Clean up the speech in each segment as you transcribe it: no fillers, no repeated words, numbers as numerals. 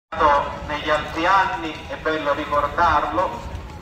negli altri anni, è bello ricordarlo,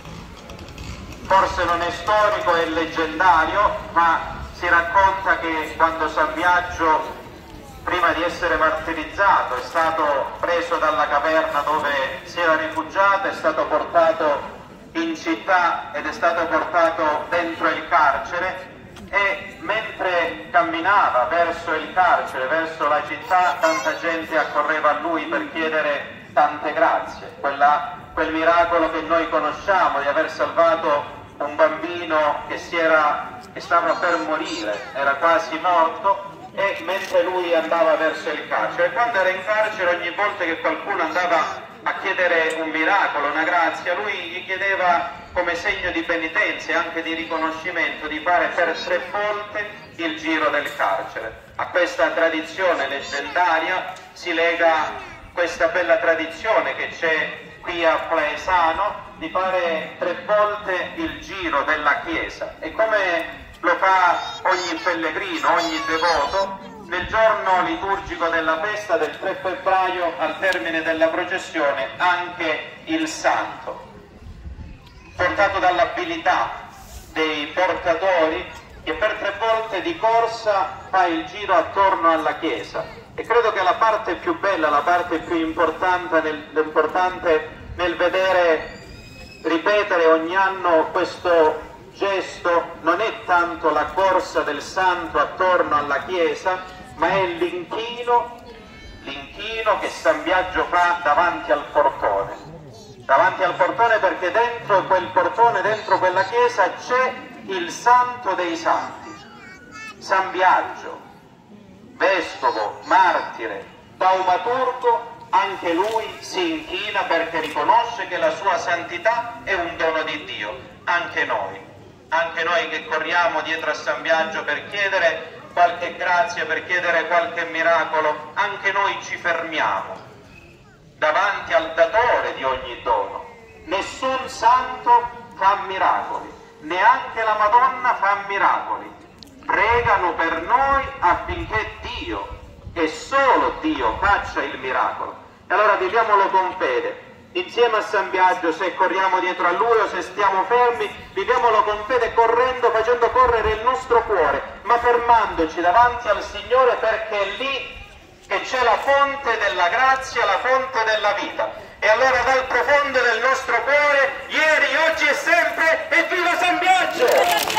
forse non è storico, è leggendario, ma si racconta che quando San Biagio, prima di essere martirizzato, è stato preso dalla caverna dove si era rifugiato, è stato portato in città ed è stato portato dentro il carcere, e mentre camminava verso il carcere, verso la città, tanta gente accorreva a lui per chiedere tante grazie, quel miracolo che noi conosciamo di aver salvato un bambino che stava per morire, era quasi morto, e mentre lui andava verso il carcere. E quando era in carcere, ogni volta che qualcuno andava a chiedere un miracolo, una grazia, lui gli chiedeva come segno di penitenza e anche di riconoscimento di fare per 3 volte il giro del carcere. A questa tradizione leggendaria si lega questa bella tradizione che c'è qui a Plaesano di fare 3 volte il giro della chiesa, e come lo fa ogni pellegrino, ogni devoto, nel giorno liturgico della festa del 3 febbraio, al termine della processione, anche il santo, portato dall'abilità dei portatori, che per 3 volte di corsa fa il giro attorno alla chiesa. E credo che la parte più bella, la parte più importante nel vedere ripetere ogni anno questo gesto non è tanto la corsa del santo attorno alla chiesa, ma è l'inchino che San Biagio fa davanti al portone. Davanti al portone, perché dentro quel portone, dentro quella chiesa, c'è il santo dei santi, San Biagio, vescovo, martire, taumaturgo. Anche lui si inchina perché riconosce che la sua santità è un dono di Dio. Anche noi che corriamo dietro a San Biagio per chiedere qualche grazia, per chiedere qualche miracolo, anche noi ci fermiamo davanti al datore di ogni dono. Nessun santo fa miracoli, neanche la Madonna fa miracoli. Pregano per noi affinché Dio, e solo Dio, faccia il miracolo. E allora viviamolo con fede, insieme a San Biagio, se corriamo dietro a lui o se stiamo fermi, viviamolo con fede, correndo, facendo correre il nostro cuore, ma fermandoci davanti al Signore, perché è lì che c'è la fonte della grazia, la fonte della vita. E allora dal profondo del nostro cuore, ieri, oggi e sempre, evviva San Biagio!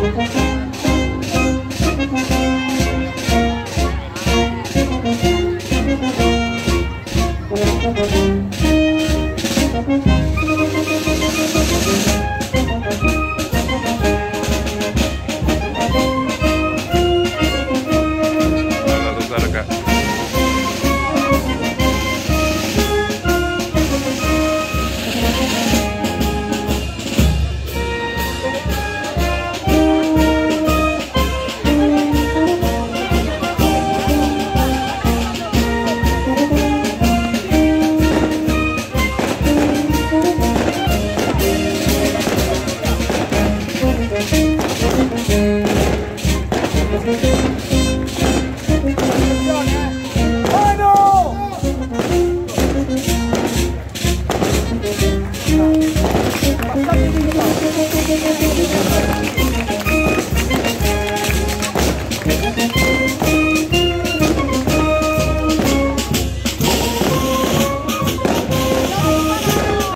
Thank you.